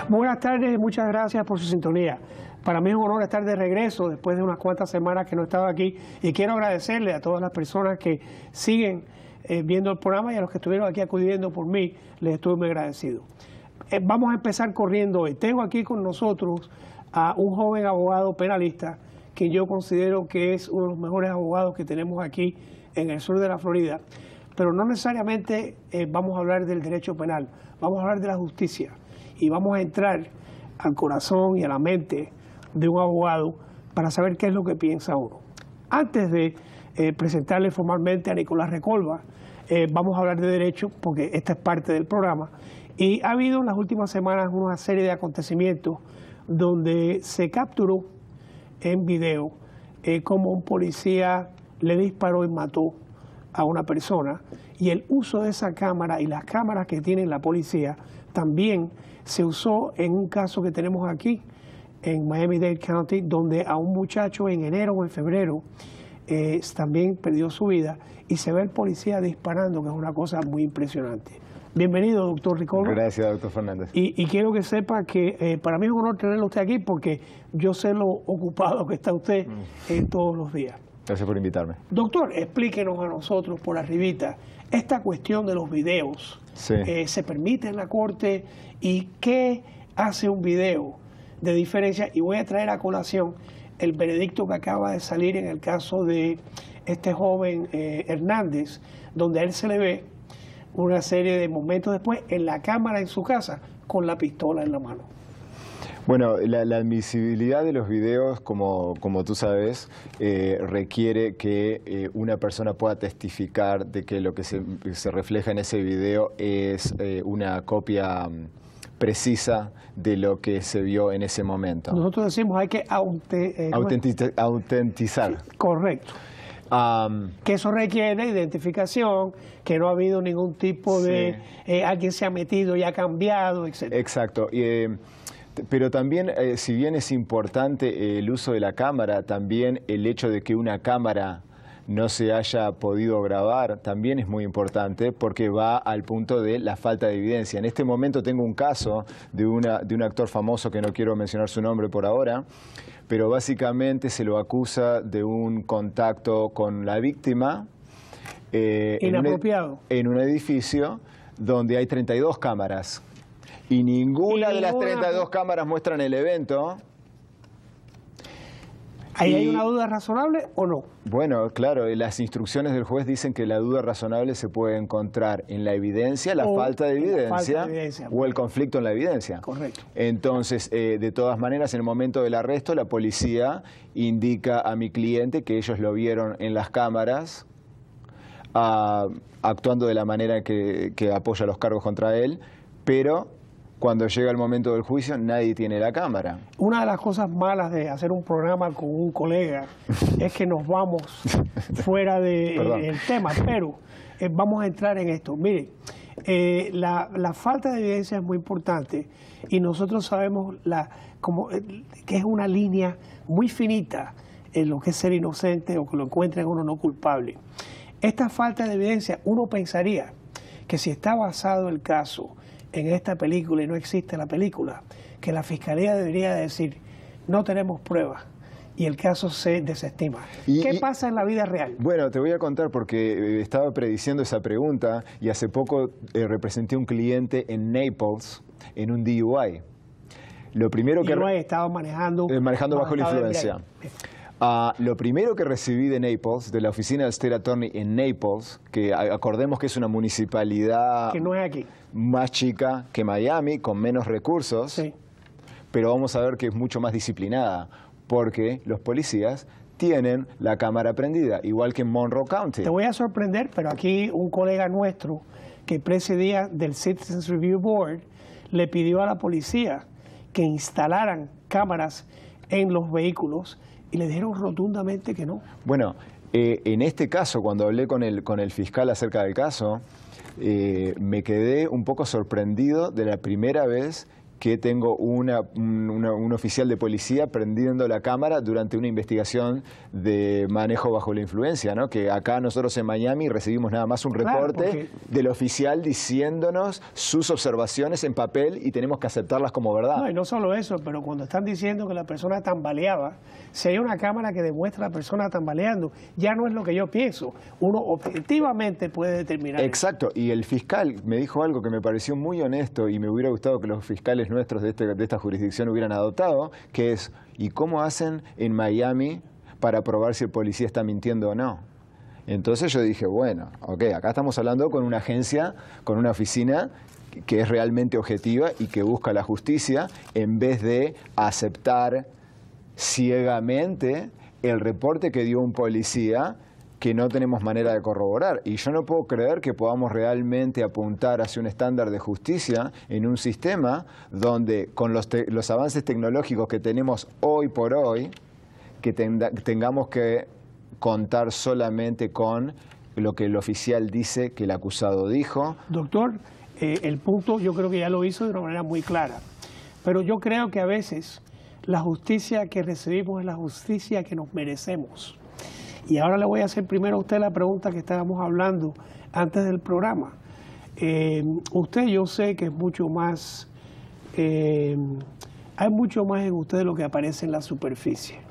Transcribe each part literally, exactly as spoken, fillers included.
Buenas tardes y muchas gracias por su sintonía. Para mí es un honor estar de regreso después de unas cuantas semanas que no estaba aquí y quiero agradecerle a todas las personas que siguen eh, viendo el programa y a los que estuvieron aquí acudiendo por mí, les estoy muy agradecido. Eh, vamos a empezar corriendo hoy. Tengo aquí con nosotros a un joven abogado penalista que yo considero que es uno de los mejores abogados que tenemos aquí en el sur de la Florida, pero no necesariamente eh, vamos a hablar del derecho penal, vamos a hablar de la justicia. Y vamos a entrar al corazón y a la mente de un abogado para saber qué es lo que piensa uno. Antes de eh, presentarle formalmente a Nicolás Recolva, eh, vamos a hablar de derecho porque esta es parte del programa. Y ha habido en las últimas semanas una serie de acontecimientos donde se capturó en video eh, como un policía le disparó y mató a una persona. Y el uso de esa cámara y las cámaras que tiene la policía también se usó en un caso que tenemos aquí en Miami-Dade County, donde a un muchacho en enero o en febrero eh, también perdió su vida y se ve el policía disparando, que es una cosa muy impresionante. Bienvenido, doctor Recolva. Gracias, doctor Fernández. Y, y quiero que sepa que eh, para mí es un honor tenerlo usted aquí porque yo sé lo ocupado que está usted mm. eh, todos los días. Gracias por invitarme. Doctor, explíquenos a nosotros por arribita esta cuestión de los videos. Sí. Eh, ¿Se permite en la corte? ¿Y qué hace un video de diferencia? Y voy a traer a colación el veredicto que acaba de salir en el caso de este joven eh, Hernández, donde a él se le ve una serie de momentos después en la cámara en su casa con la pistola en la mano. Bueno, la, la admisibilidad de los videos, como, como tú sabes, eh, requiere que eh, una persona pueda testificar de que lo que se, se refleja en ese video es eh, una copia um, precisa de lo que se vio en ese momento. Nosotros decimos hay que aute, eh, Autentiz- autentizar. Sí, correcto. Um, que eso requiere identificación, que no ha habido ningún tipo de... Sí. Eh, alguien se ha metido y ha cambiado, etcétera. Exacto. Y, eh, pero también, eh, si bien es importante eh, el uso de la cámara, también el hecho de que una cámara no se haya podido grabar también es muy importante porque va al punto de la falta de evidencia. En este momento tengo un caso de, una, de un actor famoso que no quiero mencionar su nombre por ahora, pero básicamente se lo acusa de un contacto con la víctima eh, inapropiado en un, en un edificio donde hay treinta y dos cámaras y ninguna y de las ninguna... treinta y dos cámaras muestran el evento. ¿Ahí y, hay una duda razonable o no? Bueno, claro, las instrucciones del juez dicen que la duda razonable se puede encontrar en la evidencia, la, o falta, de evidencia, falta de evidencia o el conflicto en la evidencia. Correcto. Entonces, eh, de todas maneras, en el momento del arresto, la policía indica a mi cliente que ellos lo vieron en las cámaras, uh, actuando de la manera que, que apoya los cargos contra él, pero cuando llega el momento del juicio, nadie tiene la cámara. Una de las cosas malas de hacer un programa con un colega es que nos vamos fuera del de, tema, pero eh, vamos a entrar en esto. Mire, eh, la, la falta de evidencia es muy importante y nosotros sabemos la, como, eh, que es una línea muy finita en lo que es ser inocente o que lo encuentren uno no culpable. Esta falta de evidencia, uno pensaría que si está basado el caso en esta película y no existe la película, que la Fiscalía debería decir, no tenemos pruebas y el caso se desestima. Y, ¿Qué y, pasa en la vida real? Bueno, te voy a contar porque estaba prediciendo esa pregunta y hace poco eh, representé a un cliente en Naples en un D U I. Lo primero que... D U I estaba manejando... Eh, manejando bajo la influencia. Uh, lo primero que recibí de Naples, de la oficina del State Attorney en Naples, que acordemos que es una municipalidad que no es aquí, más chica que Miami, con menos recursos, sí. Pero vamos a ver que es mucho más disciplinada, porque los policías tienen la cámara prendida, igual que en Monroe County. Te voy a sorprender, pero aquí un colega nuestro que presidía del Citizens Review Board le pidió a la policía que instalaran cámaras en los vehículos y le dijeron rotundamente que no. Bueno, eh, en este caso, cuando hablé con el, con el fiscal acerca del caso, eh, me quedé un poco sorprendido de la primera vez que tengo una, una, un oficial de policía prendiendo la cámara durante una investigación de manejo bajo la influencia, ¿no? Que acá nosotros en Miami recibimos nada más un reporte claro, porque... del oficial diciéndonos sus observaciones en papel y tenemos que aceptarlas como verdad. No, y no solo eso, pero cuando están diciendo que la persona tambaleaba, si hay una cámara que demuestra a la persona tambaleando, ya no es lo que yo pienso. Uno objetivamente puede determinar. Exacto, eso. Y el fiscal me dijo algo que me pareció muy honesto y me hubiera gustado que los fiscales nuestros de, este, de esta jurisdicción hubieran adoptado, que es, ¿y cómo hacen en Miami para probar si el policía está mintiendo o no? Entonces yo dije, bueno, ok, acá estamos hablando con una agencia, con una oficina que es realmente objetiva y que busca la justicia, en vez de aceptar ciegamente el reporte que dio un policía que no tenemos manera de corroborar. Y yo no puedo creer que podamos realmente apuntar hacia un estándar de justicia en un sistema donde con los, te los avances tecnológicos que tenemos hoy por hoy, que ten tengamos que contar solamente con lo que el oficial dice que el acusado dijo. Doctor, eh, el punto yo creo que ya lo hizo de una manera muy clara, pero yo creo que a veces la justicia que recibimos es la justicia que nos merecemos. Y ahora le voy a hacer primero a usted la pregunta que estábamos hablando antes del programa. Eh, usted yo sé que es mucho más, eh, hay mucho más en usted de lo que aparece en la superficie.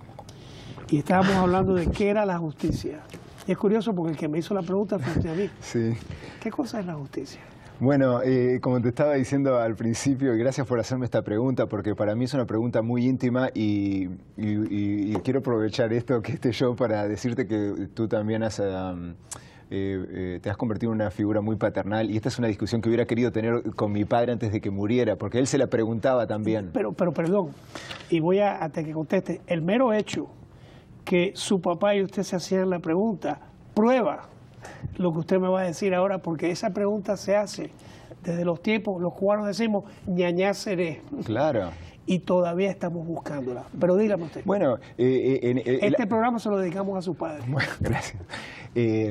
Y estábamos hablando de qué era la justicia. Y es curioso porque el que me hizo la pregunta fue usted a mí. Sí. ¿Qué cosa es la justicia? Bueno, eh, como te estaba diciendo al principio, y gracias por hacerme esta pregunta, porque para mí es una pregunta muy íntima y, y, y, y quiero aprovechar esto que esté yo para decirte que tú también has, um, eh, eh, te has convertido en una figura muy paternal y esta es una discusión que hubiera querido tener con mi padre antes de que muriera, porque él se la preguntaba también. Pero, pero perdón, y voy a, hasta que conteste, el mero hecho que su papá y usted se hacían la pregunta, prueba lo que usted me va a decir ahora, porque esa pregunta se hace desde los tiempos, los cubanos decimos, ñañá seré. Claro. Y todavía estamos buscándola. Pero dígame usted. Bueno, eh, eh, eh, este la... programa se lo dedicamos a su padre. Bueno, gracias. Eh,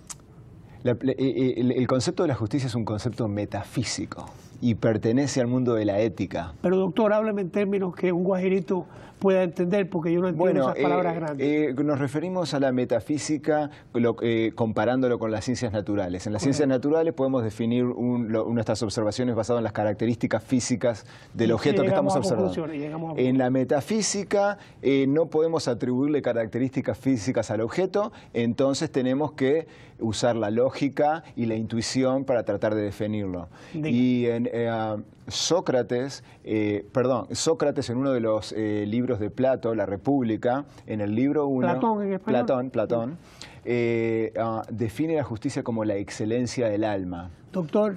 la, eh, el, el concepto de la justicia es un concepto metafísico y pertenece al mundo de la ética. Pero doctor, hábleme en términos que un guajirito pueda entender, porque yo no entiendo bueno, esas palabras eh, grandes. Eh, nos referimos a la metafísica lo, eh, comparándolo con las ciencias naturales. En las Correcto. Ciencias naturales podemos definir un, lo, nuestras observaciones basadas en las características físicas del y objeto que estamos observando. En la metafísica eh, no podemos atribuirle características físicas al objeto, entonces tenemos que usar la lógica y la intuición para tratar de definirlo. Diga. Y en eh, Sócrates, eh, perdón, Sócrates en uno de los eh, libros de Plato, La República, en el libro uno, Platón, en español. Platón, Platón eh, uh, define la justicia como la excelencia del alma. Doctor,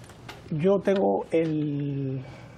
yo tengo el,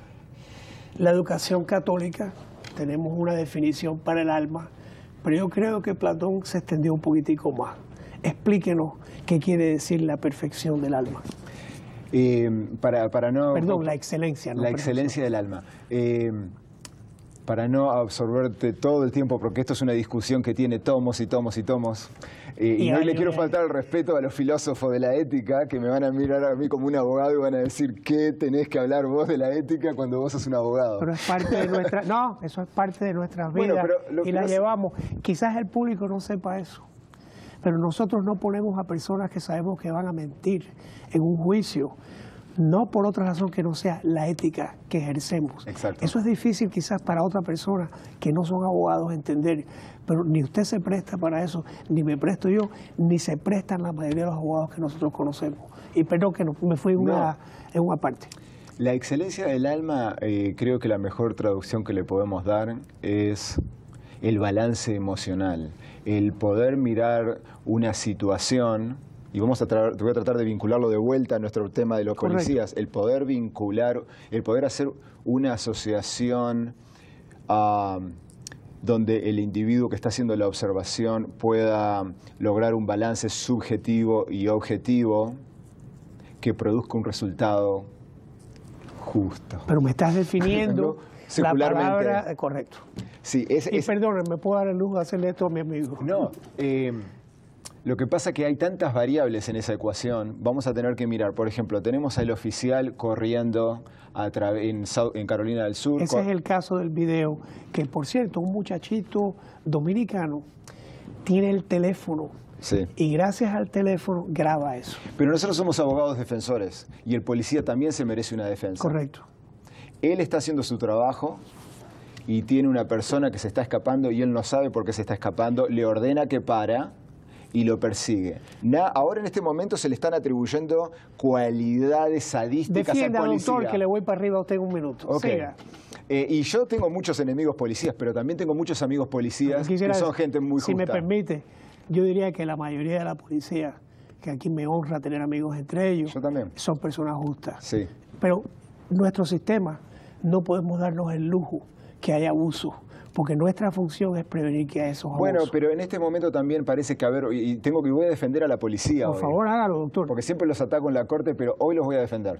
la educación católica, tenemos una definición para el alma, pero yo creo que Platón se extendió un poquitico más. Explíquenos qué quiere decir la perfección del alma. Eh, para, para no, Perdón, la excelencia. No la perfección. excelencia del alma. Eh, para no absorberte todo el tiempo, porque esto es una discusión que tiene tomos y tomos y tomos. Eh, y, y no le quiero faltar el respeto a los filósofos de la ética, que me van a mirar a mí como un abogado y van a decir, ¿qué tenés que hablar vos de la ética cuando vos sos un abogado? Pero es parte de nuestra... No, eso es parte de nuestras vidas, bueno, pero y la llevamos. Quizás el público no sepa eso, pero nosotros no ponemos a personas que sabemos que van a mentir en un juicio, no por otra razón que no sea la ética que ejercemos. Exacto. Eso es difícil quizás para otra persona que no son abogados entender, pero ni usted se presta para eso, ni me presto yo, ni se prestan la mayoría de los abogados que nosotros conocemos. Y perdón que no, me fui en una, no. en una parte. La excelencia del alma, eh, creo que la mejor traducción que le podemos dar es el balance emocional, el poder mirar una situación. Y vamos a voy a tratar de vincularlo de vuelta a nuestro tema de los Correcto. policías, el poder vincular, el poder hacer una asociación uh, donde el individuo que está haciendo la observación pueda lograr un balance subjetivo y objetivo que produzca un resultado justo. Pero me estás definiendo la palabra, correcto. Sí, es, y es, perdón, ¿me puedo dar el lujo de hacerle esto a mi amigo? No, eh, Lo que pasa es que hay tantas variables en esa ecuación, vamos a tener que mirar. Por ejemplo, tenemos al oficial corriendo a en, en Carolina del Sur. Ese es el caso del video, que por cierto, un muchachito dominicano tiene el teléfono. Sí. Y gracias al teléfono graba eso. Pero nosotros somos abogados defensores y el policía también se merece una defensa. Correcto. Él está haciendo su trabajo y tiene una persona que se está escapando y él no sabe por qué se está escapando, le ordena que para y lo persigue. Na, ahora en este momento se le están atribuyendo cualidades sadísticas Defienda, al policía. doctor, que le voy para arriba a usted en un minuto. Okay. Eh, y yo tengo muchos enemigos policías, pero también tengo muchos amigos policías que son gente muy justa. Si me permite, yo diría que la mayoría de la policía, que aquí me honra tener amigos entre ellos, yo también, son personas justas. Sí. Pero nuestro sistema no podemos darnos el lujo que haya abuso, porque nuestra función es prevenir que haya esos abusos. Bueno, pero en este momento también parece que, a ver, y tengo que voy a defender a la policía Por hoy. favor, hágalo, doctor. Porque siempre los ataco en la corte, pero hoy los voy a defender.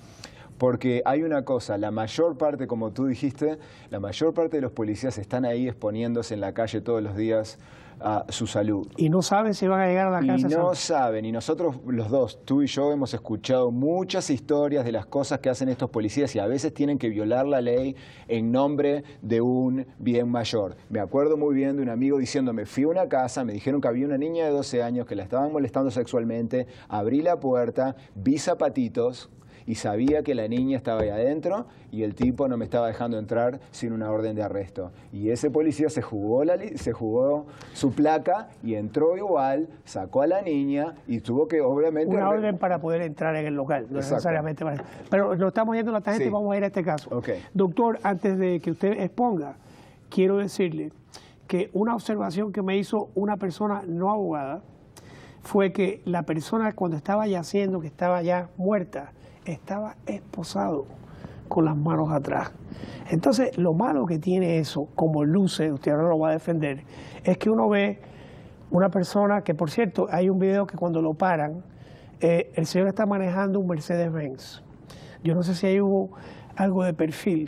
Porque hay una cosa, la mayor parte, como tú dijiste, la mayor parte de los policías están ahí exponiéndose en la calle todos los días a su salud. Y no saben si van a llegar a la casa. Y no saben, y nosotros los dos, tú y yo, hemos escuchado muchas historias de las cosas que hacen estos policías y a veces tienen que violar la ley en nombre de un bien mayor. Me acuerdo muy bien de un amigo diciéndome, fui a una casa, me dijeron que había una niña de doce años que la estaban molestando sexualmente, abrí la puerta, vi zapatitos, y sabía que la niña estaba ahí adentro y el tipo no me estaba dejando entrar sin una orden de arresto. Y ese policía se jugó, la, se jugó su placa y entró igual, sacó a la niña y tuvo que, obviamente... Una orden para poder entrar en el local, no Exacto. necesariamente para... Pero lo estamos yendo a la tangente, sí. Y vamos a ir a este caso. Okay. Doctor, antes de que usted exponga, quiero decirle que una observación que me hizo una persona no abogada fue que la persona cuando estaba yaciendo, que estaba ya muerta, estaba esposado con las manos atrás. Entonces, lo malo que tiene eso, como luce, usted ahora lo va a defender, es que uno ve una persona que, por cierto, hay un video que cuando lo paran, eh, el señor está manejando un Mercedes-Benz. Yo no sé si hay hubo algo de perfil.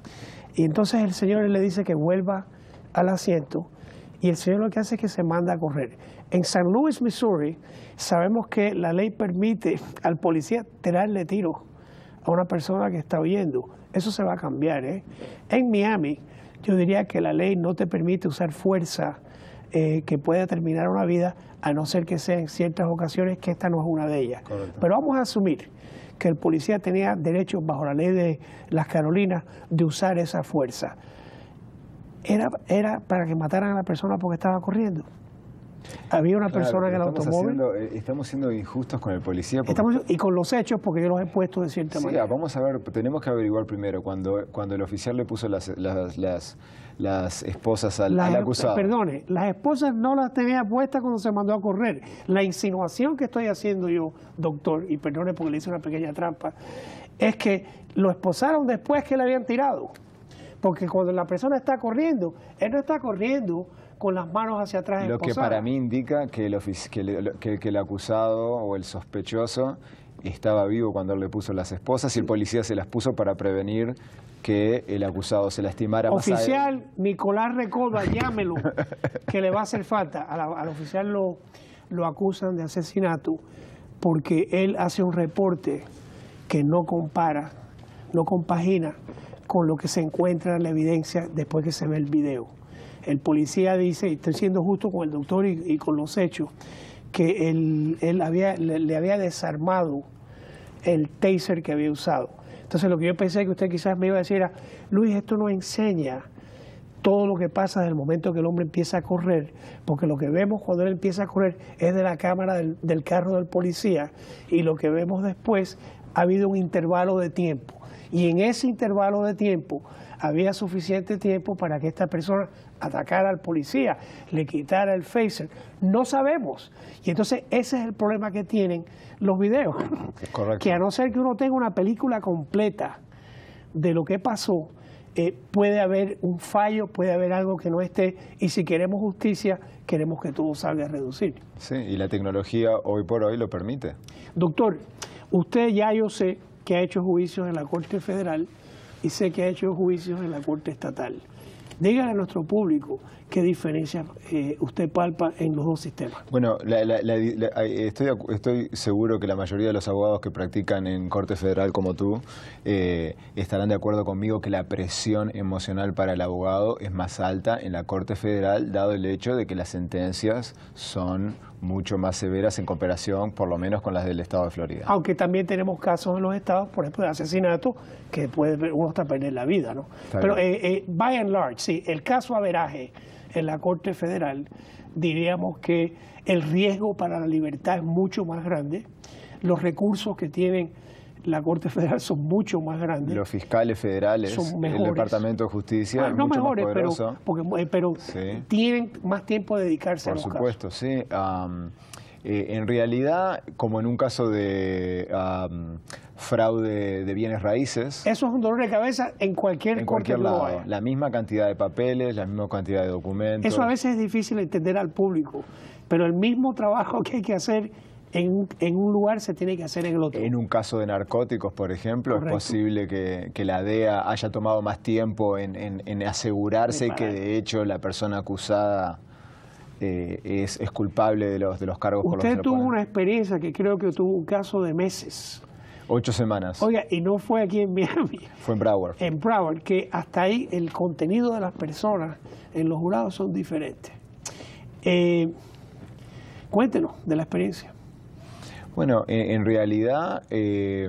Y entonces el señor le dice que vuelva al asiento y el señor lo que hace es que se manda a correr. En San Luis, Missouri, sabemos que la ley permite al policía tirarle tiros a una persona que está huyendo. Eso se va a cambiar, ¿eh? En Miami, yo diría que la ley no te permite usar fuerza eh, que pueda terminar una vida, a no ser que sea en ciertas ocasiones, que esta no es una de ellas. Correcto. Pero vamos a asumir que el policía tenía derecho, bajo la ley de las Carolinas, de usar esa fuerza. ¿Era, era para que mataran a la persona porque estaba corriendo? Había una claro, persona en el automóvil. Haciendo, estamos siendo injustos con el policía. Porque... Estamos, y con los hechos, porque yo los he puesto de cierta sí, manera. Vamos a ver, tenemos que averiguar primero, cuando, cuando el oficial le puso las, las, las, las esposas al, las, al acusado. Perdone, las esposas no las tenía puestas cuando se mandó a correr. La insinuación que estoy haciendo yo, doctor, y perdone porque le hice una pequeña trampa, es que lo esposaron después que le habían tirado. Porque cuando la persona está corriendo, él no está corriendo con las manos hacia atrás. Lo que para mí indica que el, que, el, que, que el acusado o el sospechoso estaba vivo cuando él le puso las esposas y el policía se las puso para prevenir que el acusado se lastimara más. Oficial Nicolás Recoba, llámelo, que le va a hacer falta. A la, al oficial lo, lo acusan de asesinato porque él hace un reporte que no compara, no compagina con lo que se encuentra en la evidencia después que se ve el video. El policía dice, y estoy siendo justo con el doctor y, y con los hechos, que él, él había, le, le había desarmado el taser que había usado. Entonces lo que yo pensé que usted quizás me iba a decir era, Luis, esto no enseña todo lo que pasa desde el momento que el hombre empieza a correr, porque lo que vemos cuando él empieza a correr es de la cámara del, del carro del policía, y lo que vemos después ha habido un intervalo de tiempo. Y en ese intervalo de tiempo había suficiente tiempo para que esta persona atacara al policía, le quitara el phaser. No sabemos. Y entonces ese es el problema que tienen los videos. Correcto. Que a no ser que uno tenga una película completa de lo que pasó, eh, puede haber un fallo, puede haber algo que no esté, y si queremos justicia, queremos que todo salga a reducir. Sí, y la tecnología hoy por hoy lo permite. Doctor, usted ya yo sé que ha hecho juicios en la Corte Federal y sé que ha hecho juicios en la Corte Estatal. Dígale a nuestro público qué diferencia eh, usted palpa en los dos sistemas. Bueno, la, la, la, la, estoy, estoy seguro que la mayoría de los abogados que practican en Corte Federal como tú eh, estarán de acuerdo conmigo que la presión emocional para el abogado es más alta en la Corte Federal, dado el hecho de que las sentencias son mucho más severas en comparación, por lo menos, con las del estado de Florida. Aunque también tenemos casos en los estados, por ejemplo, de asesinato, que puede uno hasta perder la vida, ¿no? Está Pero, eh, eh, by and large, sí, el caso averaje en la Corte Federal, diríamos que el riesgo para la libertad es mucho más grande, los recursos que tienen la Corte Federal son mucho más grandes. Los fiscales federales, el Departamento de Justicia, bueno, no mucho mejores, más poderoso. pero, porque, pero sí. tienen más tiempo de dedicarse Por a los supuesto, casos. sí. Um, eh, en realidad, como en un caso de um, fraude de bienes raíces... Eso es un dolor de cabeza en cualquier En corte cualquier lado. Vaya. La misma cantidad de papeles, la misma cantidad de documentos. Eso a veces es difícil entender al público, pero el mismo trabajo que hay que hacer En un, en un lugar se tiene que hacer en el otro. En un caso de narcóticos, por ejemplo, Correcto. Es posible que, que la D E A haya tomado más tiempo en, en, en asegurarse que de hecho la persona acusada eh, es, es culpable de los, de los cargos por los que Usted se tuvo ponen. una experiencia que creo que tuvo un caso de meses. Ocho semanas. Oiga, y no fue aquí en Miami. Fue en Broward. En Broward, que hasta ahí el contenido de las personas en los jurados son diferentes. Eh, cuéntenos de la experiencia. Bueno, en, en realidad eh,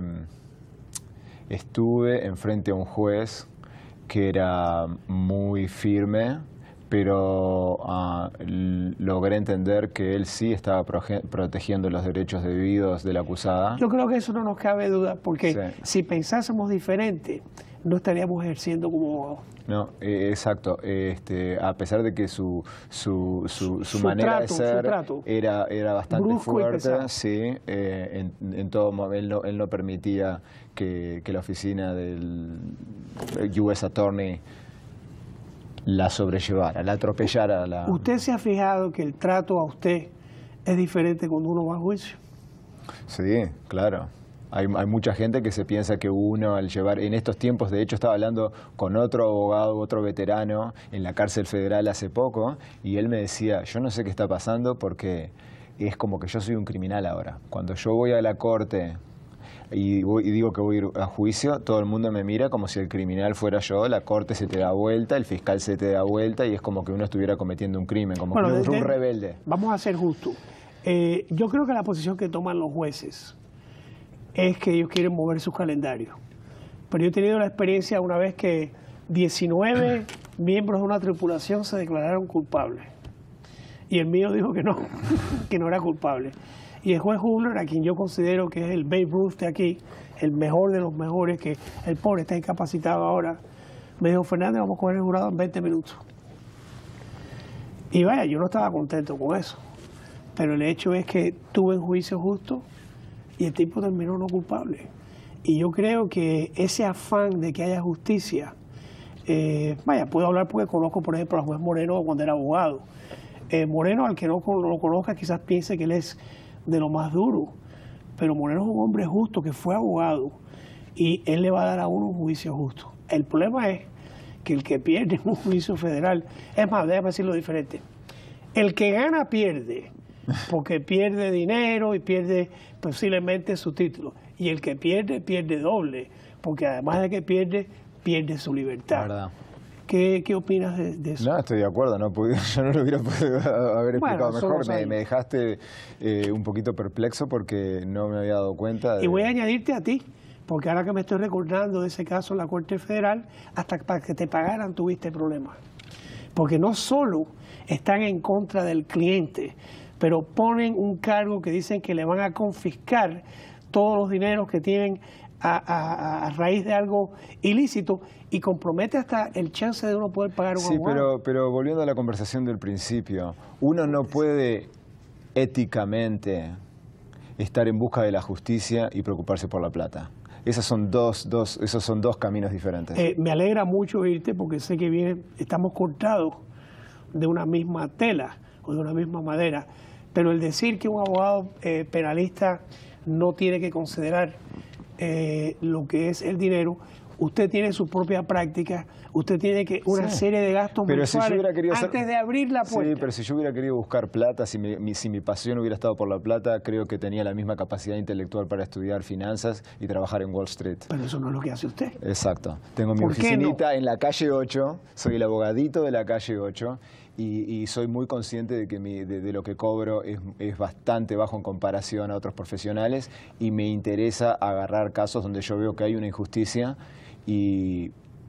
estuve enfrente a un juez que era muy firme, pero uh, logré entender que él sí estaba protegiendo los derechos debidos de la acusada. Yo creo que eso no nos cabe duda, porque sí. si pensásemos diferente, no estaríamos ejerciendo como abogados. No, eh, exacto. Este, a pesar de que su su, su, su, su manera trato, de ser era, era bastante brusco fuerte, sí, eh, en, en todo momento él no, él no permitía que, que la oficina del U S Attorney la sobrellevara, la atropellara. La... ¿Usted se ha fijado que el trato a usted es diferente cuando uno va a juicio? Sí, claro. Hay, hay mucha gente que se piensa que uno al llevar, en estos tiempos, de hecho estaba hablando con otro abogado, otro veterano en la cárcel federal hace poco, y él me decía, yo no sé qué está pasando porque es como que yo soy un criminal ahora. Cuando yo voy a la corte y, voy, y digo que voy a ir a juicio, todo el mundo me mira como si el criminal fuera yo, la corte se te da vuelta, el fiscal se te da vuelta y es como que uno estuviera cometiendo un crimen, como bueno, que uno es un rebelde. Vamos a ser justos. Eh, yo creo que la posición que toman los jueces es que ellos quieren mover sus calendarios. Pero yo he tenido la experiencia una vez que diecinueve miembros de una tripulación se declararon culpables. Y el mío dijo que no, que no era culpable. Y el juez Huller, a quien yo considero que es el Babe Ruth de aquí, el mejor de los mejores, que el pobre está incapacitado ahora, me dijo, Fernández, vamos a coger el jurado en veinte minutos. Y vaya, yo no estaba contento con eso. Pero el hecho es que tuve un juicio justo y el tipo terminó no culpable. Y yo creo que ese afán de que haya justicia, eh, vaya, puedo hablar porque conozco, por ejemplo, al juez Moreno cuando era abogado. Eh, Moreno, al que no lo conozca, quizás piense que él es de lo más duro, pero Moreno es un hombre justo que fue abogado y él le va a dar a uno un juicio justo. El problema es que el que pierde un juicio federal, es más, déjame decirlo diferente, el que gana pierde, porque pierde dinero y pierde posiblemente su título. Y el que pierde, pierde doble, porque además de que pierde, pierde su libertad. ¿Verdad? ¿Qué, ¿Qué opinas de, de eso? No, estoy de acuerdo, no pude, yo no lo hubiera podido haber explicado bueno, mejor. Me, me dejaste eh, un poquito perplexo porque no me había dado cuenta. De... Y voy a añadirte a ti, porque ahora que me estoy recordando de ese caso en la Corte Federal, hasta para que te pagaran tuviste problemas. Porque no solo están en contra del cliente, pero ponen un cargo que dicen que le van a confiscar todos los dineros que tienen a, a, a raíz de algo ilícito y compromete hasta el chance de uno poder pagar un sí, abogado. pero, pero volviendo a la conversación del principio, uno no puede éticamente estar en busca de la justicia y preocuparse por la plata. Esos son dos, dos, esos son dos caminos diferentes. Eh, me alegra mucho oírte porque sé que viene, estamos cortados de una misma tela o de una misma madera. Pero el decir que un abogado eh, penalista no tiene que considerar eh, lo que es el dinero usted tiene su propia práctica, usted tiene que una sí. serie de gastos pero mensuales si yo hubiera querido antes hacer... de abrir la puerta. Sí, pero si yo hubiera querido buscar plata, si mi, mi, si mi pasión hubiera estado por la plata, creo que tenía la misma capacidad intelectual para estudiar finanzas y trabajar en Wall Street. Pero eso no es lo que hace usted. Exacto. Tengo mi ¿Por oficinita qué no? en la calle ocho, soy el abogadito de la calle ocho. Y, y soy muy consciente de que mi, de, de lo que cobro es, es bastante bajo en comparación a otros profesionales y me interesa agarrar casos donde yo veo que hay una injusticia y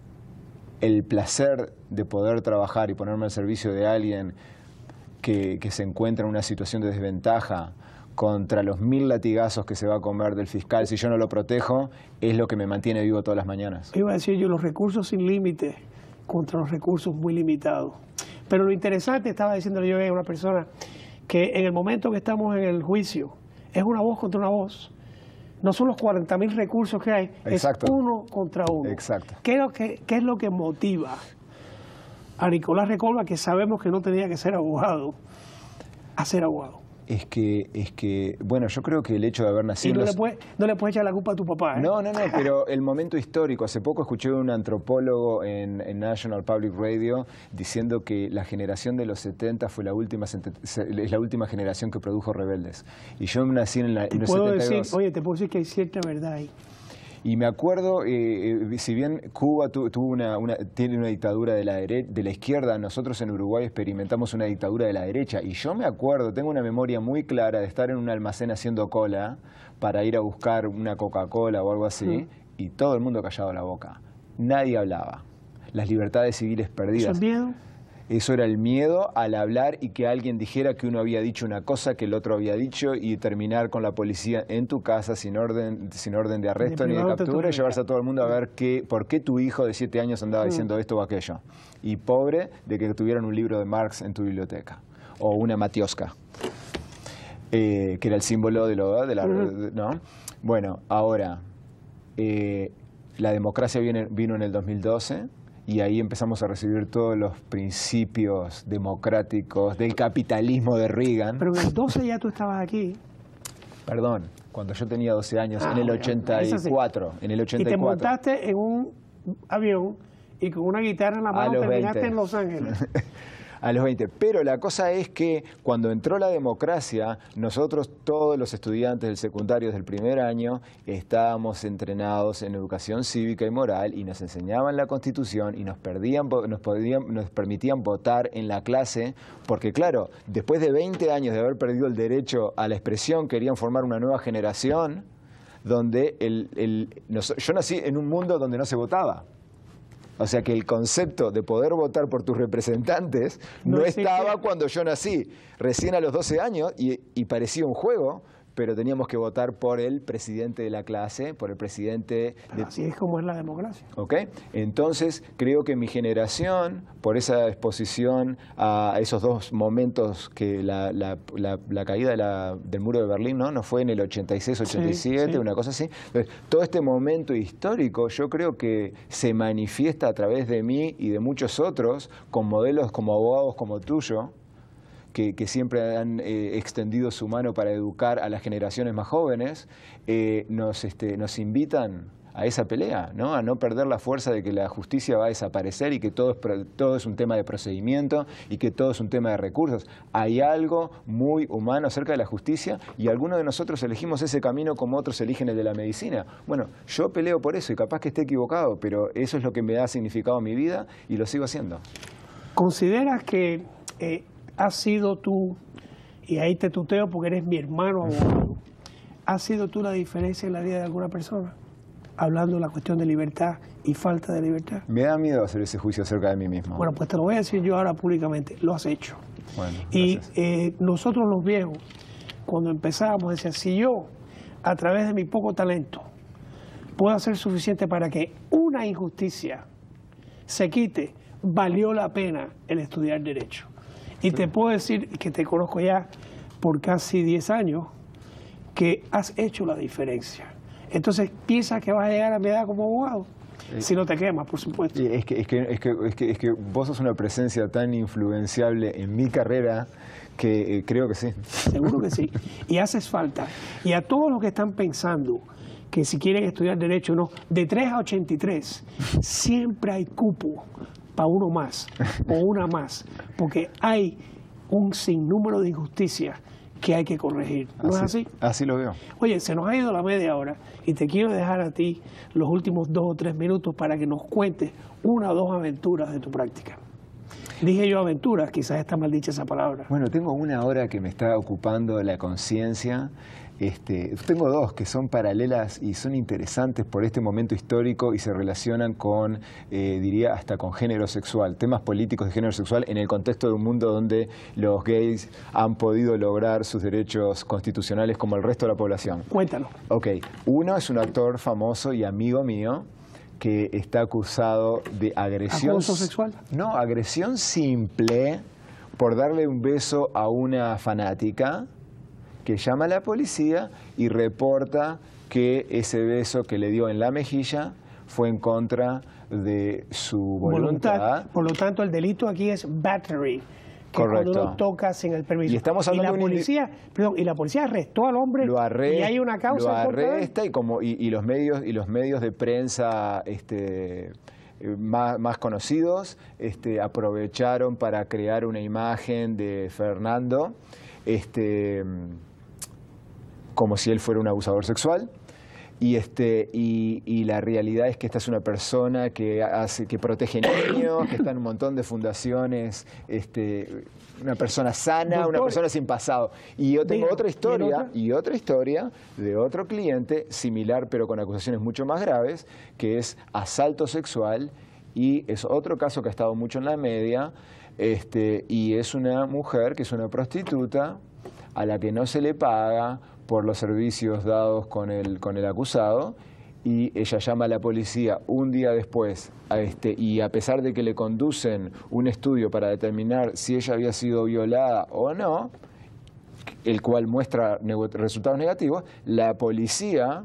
el placer de poder trabajar y ponerme al servicio de alguien que, que se encuentra en una situación de desventaja contra los mil latigazos que se va a comer del fiscal si yo no lo protejo, es lo que me mantiene vivo todas las mañanas. Iba a decir yo, los recursos sin límite contra los recursos muy limitados. Pero lo interesante, estaba diciéndole yo a una persona, que en el momento que estamos en el juicio, es una voz contra una voz. No son los cuarenta mil recursos que hay, Exacto. es uno contra uno. Exacto. ¿Qué es lo que, qué es lo que motiva a Nicolás Recolva, que sabemos que no tenía que ser abogado, a ser abogado? Es que, es que, bueno, yo creo que el hecho de haber nacido... Y no, los... le puedes, no le puedes echar la culpa a tu papá, ¿eh? No, no, no, pero el momento histórico. Hace poco escuché a un antropólogo en, en National Public Radio diciendo que la generación de los setenta fue la última, es la última generación que produjo rebeldes. Y yo nací en, la, en los puedo setenta y dos. Decir, oye, te puedo decir que hay cierta verdad ahí. Y me acuerdo, eh, si bien Cuba tu, tuvo una, una, tiene una dictadura de la, dere de la izquierda, nosotros en Uruguay experimentamos una dictadura de la derecha. Y yo me acuerdo, tengo una memoria muy clara de estar en un almacén haciendo cola para ir a buscar una Coca-Cola o algo así, mm. y todo el mundo callado la boca. Nadie hablaba. Las libertades civiles perdidas. ¿Eso es miedo? Eso era el miedo al hablar y que alguien dijera que uno había dicho una cosa que el otro había dicho y terminar con la policía en tu casa sin orden, sin orden de arresto de ni de captura y llevarse a todo el mundo a ver qué, por qué tu hijo de siete años andaba mm. diciendo esto o aquello. Y pobre de que tuvieran un libro de Marx en tu biblioteca o una matioska, eh, que era el símbolo de, lo, de la... Mm. ¿no? Bueno, ahora, eh, la democracia viene, vino en el dos mil doce... y ahí empezamos a recibir todos los principios democráticos del capitalismo de Reagan. Pero en el doce ya tú estabas aquí. Perdón, cuando yo tenía doce años, ah, en el bueno, ochenta y cuatro. En el ochenta y cuatro. Y te montaste en un avión y con una guitarra en la mano terminaste veinte. En Los Ángeles. A los veinte. Pero la cosa es que cuando entró la democracia, nosotros todos los estudiantes del secundario del primer año estábamos entrenados en educación cívica y moral y nos enseñaban la Constitución y nos, perdían, nos, podían, nos permitían votar en la clase porque claro, después de veinte años de haber perdido el derecho a la expresión, querían formar una nueva generación donde el, el, yo nací en un mundo donde no se votaba. O sea que el concepto de poder votar por tus representantes no, no estaba cuando yo nací, recién a los doce años, y, y parecía un juego, pero teníamos que votar por el presidente de la clase, por el presidente... Pero de... así es como es la democracia. ¿Ok? Entonces, creo que mi generación, por esa exposición a esos dos momentos que la, la, la, la caída de la, del muro de Berlín, ¿no? ¿No fue en el ochenta y seis, ochenta y siete, sí, sí. una cosa así? Entonces, todo este momento histórico yo creo que se manifiesta a través de mí y de muchos otros, con modelos como abogados como tuyo, Que, que siempre han eh, extendido su mano para educar a las generaciones más jóvenes, eh, nos, este, nos invitan a esa pelea, ¿no? A no perder la fuerza de que la justicia va a desaparecer y que todo es, todo es un tema de procedimiento y que todo es un tema de recursos. Hay algo muy humano acerca de la justicia y algunos de nosotros elegimos ese camino como otros eligen el de la medicina. Bueno, yo peleo por eso y capaz que esté equivocado, pero eso es lo que me da significado a mi vida y lo sigo haciendo. ¿Consideras que... Eh, has sido tú, y ahí te tuteo porque eres mi hermano abogado, has sido tú la diferencia en la vida de alguna persona? Hablando de la cuestión de libertad y falta de libertad. Me da miedo hacer ese juicio acerca de mí mismo. Bueno, pues te lo voy a decir yo ahora públicamente, lo has hecho. Bueno, y eh, nosotros los viejos, cuando empezábamos, decía, si yo, a través de mi poco talento, puedo hacer suficiente para que una injusticia se quite, valió la pena el estudiar Derecho. Y te puedo decir que te conozco ya por casi diez años, que has hecho la diferencia. Entonces, ¿piensas que vas a llegar a mi edad como abogado? Eh, si no te quemas, por supuesto. Es que, es, que, es, que, es, que, es que vos sos una presencia tan influenciable en mi carrera que eh, creo que sí. Seguro que sí. Y haces falta. Y a todos los que están pensando que si quieren estudiar Derecho no, de tres a ochenta y tres, siempre hay cupo para uno más o una más, porque hay un sinnúmero de injusticias que hay que corregir. ¿No así, es así? Así lo veo. Oye, se nos ha ido la media hora y te quiero dejar a ti los últimos dos o tres minutos para que nos cuentes una o dos aventuras de tu práctica. Dije yo aventuras, quizás está mal dicha esa palabra. Bueno, tengo una hora que me está ocupando la conciencia. Este, tengo dos que son paralelas y son interesantes por este momento histórico y se relacionan con, eh, diría, hasta con género sexual, temas políticos de género sexual en el contexto de un mundo donde los gays han podido lograr sus derechos constitucionales como el resto de la población. Cuéntanos. Ok, uno es un actor famoso y amigo mío que está acusado de agresión... ¿Acoso sexual? No, agresión simple por darle un beso a una fanática que llama a la policía y reporta que ese beso que le dio en la mejilla fue en contra de su voluntad. voluntad. Por lo tanto, el delito aquí es battery, que Correcto. cuando uno toca sin el permiso. Y estamos hablando la de un policía, perdón, y la policía arrestó al hombre lo arresta, y hay una causa lo en contra de él. arresta y como y, y los medios y los medios de prensa este Más, más conocidos este, aprovecharon para crear una imagen de Fernando este, como si él fuera un abusador sexual. Y, este, y, y la realidad es que esta es una persona que, hace, que protege niños, que está en un montón de fundaciones, este, una persona sana, Doctor, una persona sin pasado. Y yo tengo diga, otra historia, otra? y otra historia de otro cliente, similar pero con acusaciones mucho más graves, que es asalto sexual, y es otro caso que ha estado mucho en la media, este, y es una mujer que es una prostituta a la que no se le paga por los servicios dados con el, con el acusado, y ella llama a la policía un día después, a este, y a pesar de que le conducen un estudio para determinar si ella había sido violada o no, el cual muestra neg- resultados negativos, la policía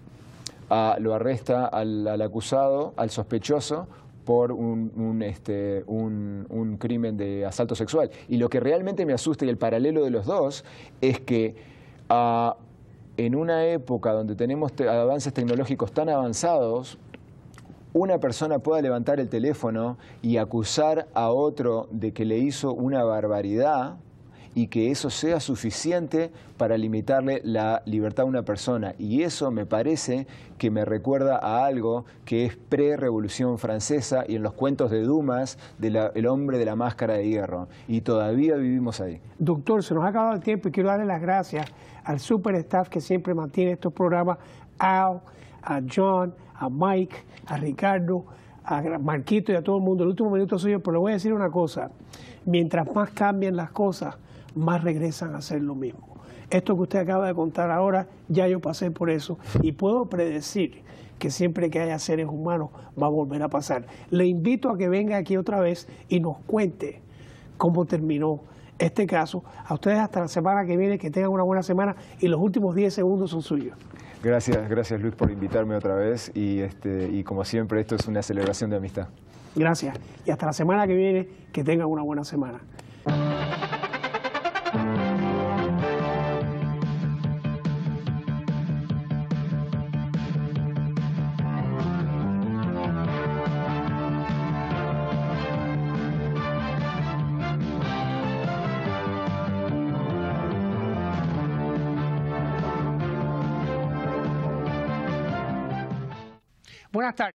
ah, lo arresta al, al acusado, al sospechoso, por un, un, este, un, un crimen de asalto sexual. Y lo que realmente me asusta, y el paralelo de los dos, es que Uh, en una época donde tenemos te avances tecnológicos tan avanzados, una persona pueda levantar el teléfono y acusar a otro de que le hizo una barbaridad y que eso sea suficiente para limitarle la libertad a una persona. Y eso me parece que me recuerda a algo que es pre-revolución francesa y en los cuentos de Dumas del de hombre de la máscara de hierro. Y todavía vivimos ahí. Doctor, se nos ha acabado el tiempo y quiero darle las gracias al super staff que siempre mantiene estos programas, Al, a John, a Mike, a Ricardo, a Marquito y a todo el mundo. El último minuto suyo, pero le voy a decir una cosa. Mientras más cambian las cosas, más regresan a hacer lo mismo. Esto que usted acaba de contar ahora, ya yo pasé por eso y puedo predecir que siempre que haya seres humanos va a volver a pasar. Le invito a que venga aquí otra vez y nos cuente cómo terminó este caso. A ustedes hasta la semana que viene, que tengan una buena semana y los últimos diez segundos son suyos. Gracias, gracias Luis por invitarme otra vez y, este, y como siempre esto es una celebración de amistad. Gracias y hasta la semana que viene, que tengan una buena semana. Buenas tardes.